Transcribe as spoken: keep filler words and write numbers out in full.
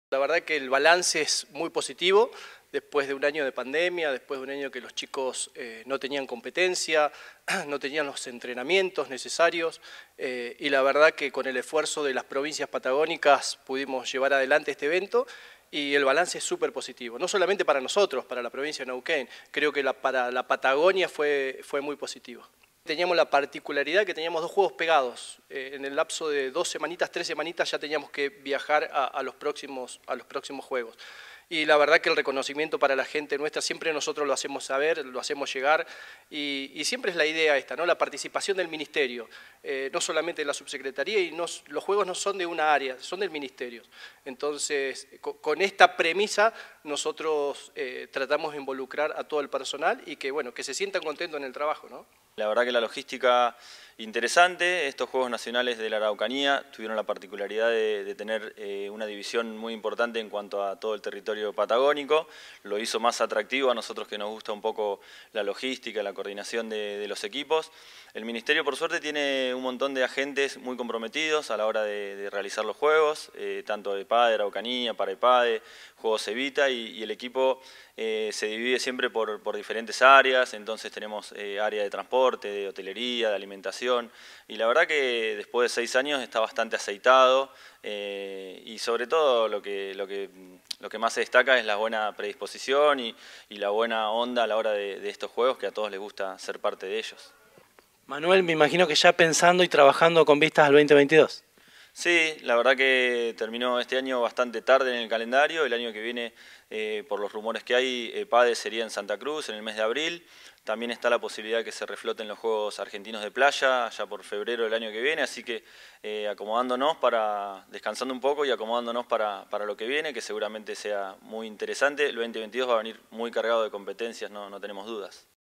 La verdad que el balance es muy positivo, después de un año de pandemia, después de un año que los chicos eh, no tenían competencia, no tenían los entrenamientos necesarios, eh, y la verdad que con el esfuerzo de las provincias patagónicas pudimos llevar adelante este evento y el balance es súper positivo, no solamente para nosotros, para la provincia de Neuquén, creo que la, para la Patagonia fue, fue muy positivo. Teníamos la particularidad que teníamos dos juegos pegados. Eh, en el lapso de dos semanitas, tres semanitas ya teníamos que viajar a, a, los próximos, a los próximos juegos. Y la verdad que el reconocimiento para la gente nuestra, siempre nosotros lo hacemos saber, lo hacemos llegar, y, y siempre es la idea esta, ¿no? La participación del Ministerio, eh, no solamente de la Subsecretaría, y no, los juegos no son de una área, son del Ministerio. Entonces, con, con esta premisa, nosotros eh, tratamos de involucrar a todo el personal y que, bueno, que se sientan contentos en el trabajo, ¿no? La verdad que la logística interesante. Estos Juegos Nacionales de la Araucanía tuvieron la particularidad de, de tener eh, una división muy importante en cuanto a todo el territorio patagónico. Lo hizo más atractivo a nosotros que nos gusta un poco la logística, la coordinación de, de los equipos. El Ministerio, por suerte, tiene un montón de agentes muy comprometidos a la hora de, de realizar los juegos, eh, tanto de EPADE, Araucanía, para EPADE, Juegos Evita, y, y el equipo eh, se divide siempre por, por diferentes áreas. Entonces tenemos eh, área de transporte, de hotelería, de alimentación, y la verdad que después de seis años está bastante aceitado, eh, y sobre todo lo que, lo, que, lo que más se destaca es la buena predisposición y, y la buena onda a la hora de, de estos juegos, que a todos les gusta ser parte de ellos. Manuel, me imagino que ya pensando y trabajando con vistas al veinte veintidós. Sí, la verdad que terminó este año bastante tarde en el calendario. El año que viene, eh, por los rumores que hay, EPADE sería en Santa Cruz en el mes de abril. También está la posibilidad que se refloten los Juegos Argentinos de Playa ya por febrero del año que viene, así que eh, acomodándonos para, descansando un poco y acomodándonos para, para lo que viene, que seguramente sea muy interesante. El veinte veintidós va a venir muy cargado de competencias, no, no tenemos dudas.